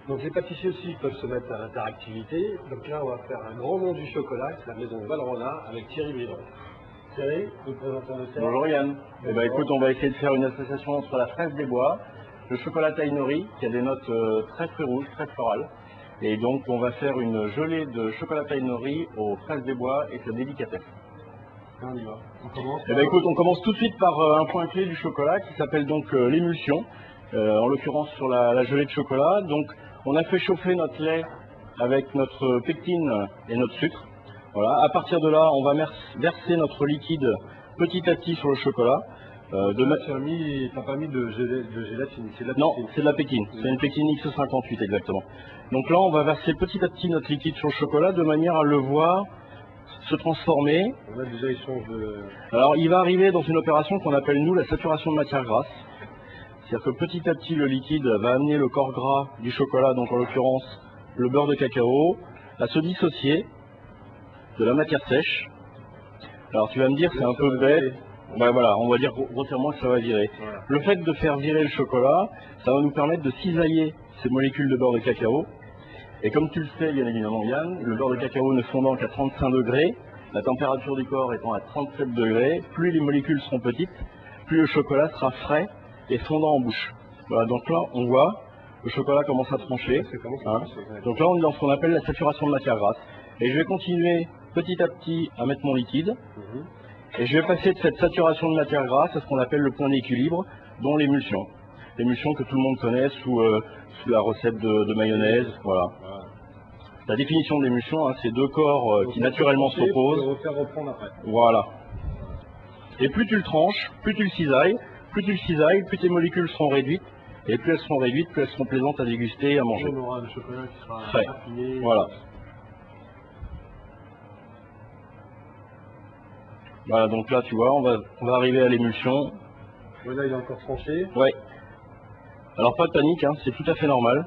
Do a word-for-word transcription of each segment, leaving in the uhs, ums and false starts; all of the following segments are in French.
Donc les pâtissiers aussi peuvent se mettre à l'interactivité. Donc là, on va faire un grand nom du chocolat, c'est la maison Valrhona avec Thierry Bridon. Thierry, nous présentons le cerf. Bonjour Yann. Eh ben, écoute, on va essayer de faire une association entre la fraise des bois, le chocolat Taïnori, qui a des notes euh, très fruits rouges, très florales. Et donc on va faire une gelée de chocolat Taïnori aux fraises des bois et sa délicatesse. On y va. On commence. Eh ben, écoute, on commence tout de suite par euh, un point clé du chocolat qui s'appelle donc euh, l'émulsion, euh, en l'occurrence sur la, la gelée de chocolat. Donc on a fait chauffer notre lait avec notre pectine et notre sucre. Voilà. À partir de là, on va verser notre liquide petit à petit sur le chocolat. Euh, de tu n'as mis, pas mis de, gélé, de gélatine, c'est de la Non, pectine. c'est de la pectine. C'est une pectine X cinquante-huit exactement. Donc là, on va verser petit à petit notre liquide sur le chocolat de manière à le voir se transformer. On a déjà échange de... Alors, il va arriver dans une opération qu'on appelle, nous, la saturation de matière grasse. C'est-à-dire que petit à petit, le liquide va amener le corps gras du chocolat, donc en l'occurrence le beurre de cacao, à se dissocier de la matière sèche. Alors, tu vas me dire, c'est un peu bête. Ben voilà, on va dire grossièrement que ça va virer. Voilà. Le fait de faire virer le chocolat, ça va nous permettre de cisailler ces molécules de beurre de cacao. Et comme tu le sais, bien évidemment, Yann, le beurre de cacao ne fondant qu'à trente-cinq degrés, la température du corps étant à trente-sept degrés, plus les molécules seront petites, plus le chocolat sera frais et fondant en bouche. Voilà, donc là, on voit, le chocolat commence à trancher. Hein. Donc là, on est dans ce qu'on appelle la saturation de matière grasse. Et je vais continuer petit à petit à mettre mon liquide. Mm-hmm. Et je vais passer de cette saturation de matière grasse à ce qu'on appelle le point d'équilibre, dont l'émulsion. L'émulsion que tout le monde connaît sous, euh, sous la recette de, de mayonnaise. Voilà. La définition de l'émulsion, hein, c'est deux corps euh, qui naturellement s'opposent. Voilà. Et plus tu le tranches, plus tu le cisailles, plus tu le cisailles, plus tes molécules seront réduites. Et plus elles seront réduites, plus elles seront plaisantes à déguster et à manger. On aura le chocolat qui sera frais. Raffiné. Voilà. Voilà, donc là, tu vois, on va, on va arriver à l'émulsion. Voilà, il est encore tranché. Ouais. Alors, pas de panique, hein, c'est tout à fait normal.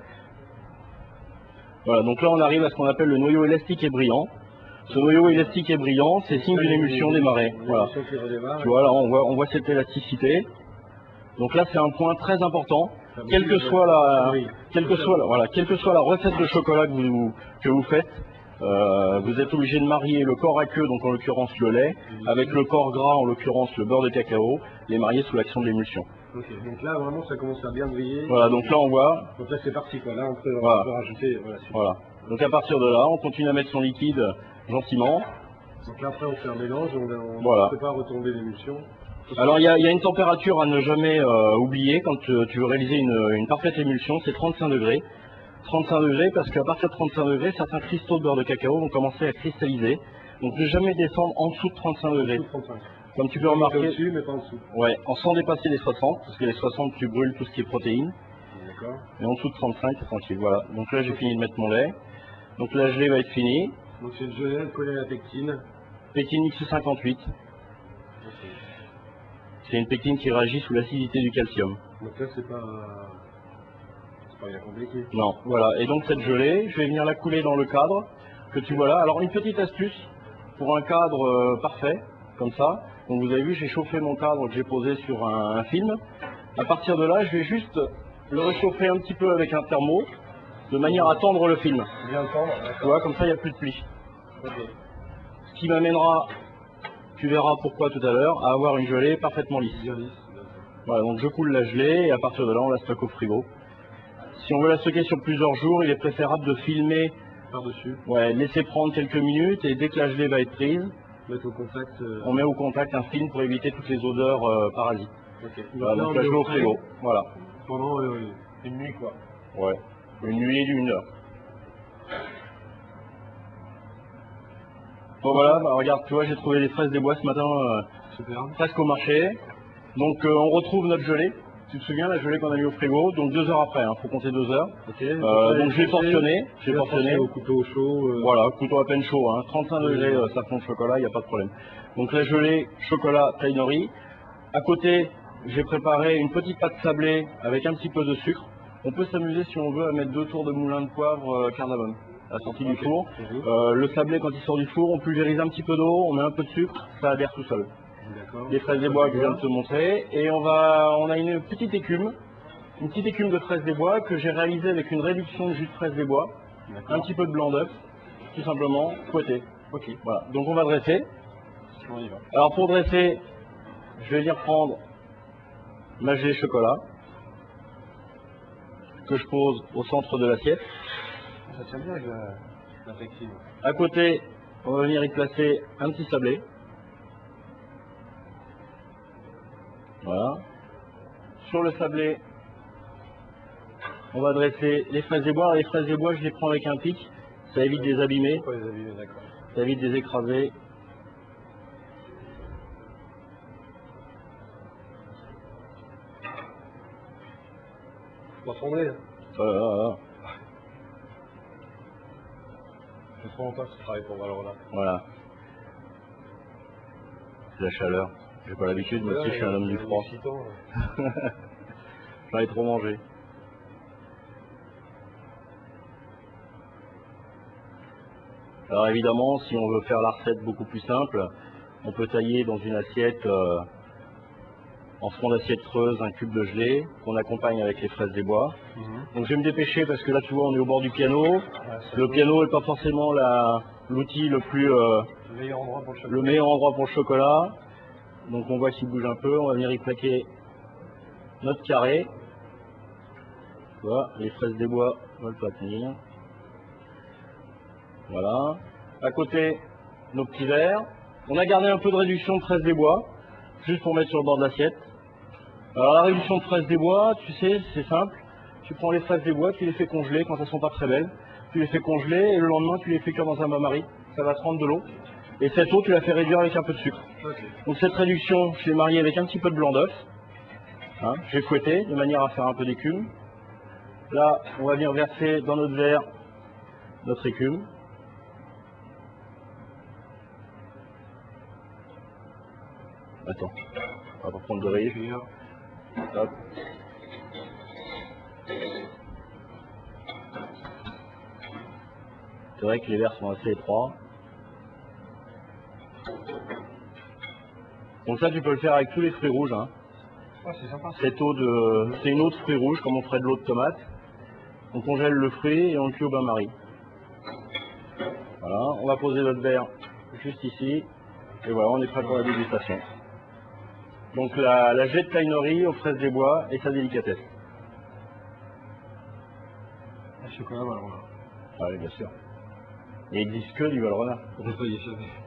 Voilà, donc là, on arrive à ce qu'on appelle le noyau élastique et brillant. Ce noyau élastique et brillant, c'est signe d'une émulsion démarrée. Voilà. Tu vois, là, on voit, on voit cette élasticité. Donc là, c'est un point très important. Quelle que soit la, quelle que soit la, voilà, quelle que soit la recette de chocolat que vous, que vous faites, Euh, vous êtes obligé de marier le corps aqueux, donc en l'occurrence le lait, avec le corps gras, en l'occurrence le beurre de cacao, les marier sous l'action de l'émulsion. Ok, donc là vraiment ça commence à bien briller. Voilà, donc là on voit. Donc là c'est parti quoi, là on peut, voilà. on peut rajouter. Voilà, voilà. Donc à partir de là, on continue à mettre son liquide gentiment. Donc là après on fait un mélange, on ne voilà. peut pas retomber l'émulsion. Alors il y, y a une température à ne jamais euh, oublier quand tu, tu veux réaliser une, une parfaite émulsion, c'est trente-cinq degrés. trente-cinq degrés parce qu'à partir de trente-cinq degrés, certains cristaux de beurre de cacao vont commencer à cristalliser. Donc ne jamais descendre en dessous de trente-cinq degrés. trente-cinq. Comme tu peux remarquer. Au-dessus, mais pas en dessous. Ouais, en sans dépasser les soixante, parce que les soixante tu brûles tout ce qui est protéines. D'accord. Et en dessous de trente-cinq, c'est tranquille. Voilà. Donc là j'ai fini de mettre mon lait. Donc la gelée va être finie. Donc c'est une gelée collée à la pectine. Pectine X cinquante-huit. Okay. C'est une pectine qui réagit sous l'acidité du calcium. Donc là c'est pas. Pas bien compliqué. Non, voilà. Et donc cette gelée, je vais venir la couler dans le cadre que tu vois là. Alors une petite astuce pour un cadre euh, parfait, comme ça. Donc vous avez vu, j'ai chauffé mon cadre que j'ai posé sur un, un film. À partir de là, je vais juste le réchauffer un petit peu avec un thermo, de manière à tendre le film. Bien tendre. Tu vois, comme ça il n'y a plus de plis. Okay. Ce qui m'amènera, tu verras pourquoi tout à l'heure, à avoir une gelée parfaitement lisse. Bien lisse. Voilà, donc je coule la gelée et à partir de là, on la stocke au frigo. Si on veut la stocker sur plusieurs jours, il est préférable de filmer par-dessus. Ouais, laisser prendre quelques minutes et dès que la gelée va être prise, mettre au contact, euh... on met au contact un film pour éviter toutes les odeurs euh, parasites. Okay. Voilà, donc la gelée au frigo. Voilà. Pendant euh, une nuit quoi. Ouais, une nuit d'une heure. Bon voilà, bah, regarde, tu vois, j'ai trouvé des fraises des bois ce matin, euh, super. Presque au marché. Donc euh, on retrouve notre gelée. Tu te souviens la gelée qu'on a mis au frigo, donc deux heures après, il hein, faut compter deux heures. Okay, euh, donc, donc je l'ai portionné, je l'ai portionné au couteau chaud. Euh... Voilà, couteau à peine chaud, hein, trente-cinq degrés, euh, ça fond de chocolat, il n'y a pas de problème. Donc la gelée, chocolat, Taïnori. À côté, j'ai préparé une petite pâte sablée avec un petit peu de sucre. On peut s'amuser si on veut à mettre deux tours de moulin de poivre euh, cardamome à la sortie okay. du four. Euh, le sablé quand il sort du four, on pulvérise un petit peu d'eau, on met un peu de sucre, ça adhère tout seul. Les fraises des bois que je viens de te montrer. Et on va, on a une petite écume une petite écume de fraises des bois que j'ai réalisée avec une réduction de jus de fraises des bois, un petit peu de blanc d'œuf, tout simplement fouetté. Ok. Voilà, donc on va dresser. On y va. Alors pour dresser, je vais venir prendre ma gelée chocolat que je pose au centre de l'assiette. Ça tient bien avec la, la flexible. À côté, on va venir y placer un petit sablé. Voilà. Sur le sablé, on va dresser les fraises des bois. Alors, les fraises des bois, je les prends avec un pic. Ça évite de les abîmer, Pas les abîmer, d'accord. ça évite de les écraser. Dans son nez, hein. Voilà, voilà. Je ne pas ce travail pour Valrhona. Voilà. C'est la chaleur. J'ai pas l'habitude, moi aussi je suis un homme du froid. J'en ai trop mangé. Alors évidemment, si on veut faire la recette beaucoup plus simple, on peut tailler dans une assiette, euh, en fond d'assiette creuse, un cube de gelée qu'on accompagne avec les fraises des bois. Mm-hmm. Donc je vais me dépêcher parce que là tu vois on est au bord du piano. Ouais, le piano n'est pas forcément l'outil le plus euh, le meilleur endroit pour le chocolat. le meilleur endroit pour le chocolat. Donc on voit qu'il bouge un peu, on va venir y plaquer notre carré. Tu vois, les fraises des bois veulent pas tenir. Voilà. À côté, nos petits verres. On a gardé un peu de réduction de fraises des bois, juste pour mettre sur le bord de l'assiette. Alors la réduction de fraises des bois, tu sais, c'est simple. Tu prends les fraises des bois, tu les fais congeler quand elles sont pas très belles. Tu les fais congeler et le lendemain tu les fais cuire dans un bain-marie. Ça va te prendre de l'eau. Et cette eau, tu la fais réduire avec un peu de sucre. Okay. Donc cette réduction, je l'ai mariée avec un petit peu de blanc d'œuf. Hein, j'ai fouetté de manière à faire un peu d'écume. Là, on va venir verser dans notre verre notre écume. Attends, on va pas prendre de risque. Hop. C'est vrai que les verres sont assez étroits. Donc ça, tu peux le faire avec tous les fruits rouges. Hein. Oh, c'est sympa. Cette eau de, c'est une eau de fruits rouges, comme on ferait de l'eau de tomate. On congèle le fruit et on le cuit au bain-marie. Voilà, on va poser notre verre juste ici. Et voilà, on est prêt pour la dégustation. Donc la, la gelée de Tainerie aux fraises des bois et sa délicatesse. Le chocolat Valrhona. Ah oui, bien sûr. Il n'existe que du Valrhona. On peut pas y échapper.